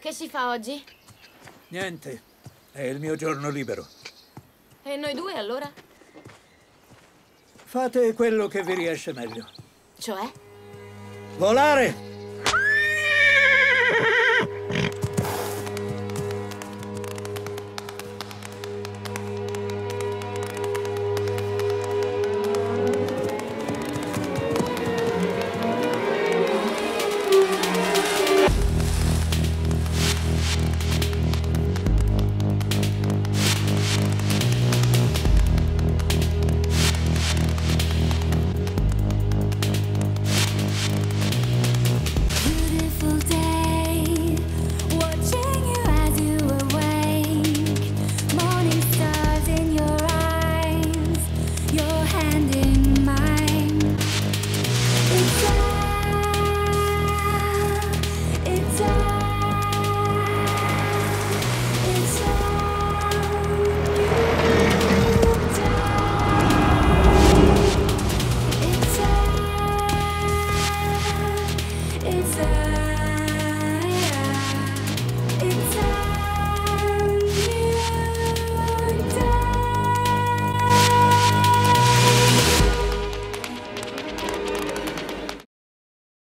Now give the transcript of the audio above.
Che si fa oggi? Niente, è il mio giorno libero. E noi due, allora? Fate quello che vi riesce meglio. Cioè? Volare!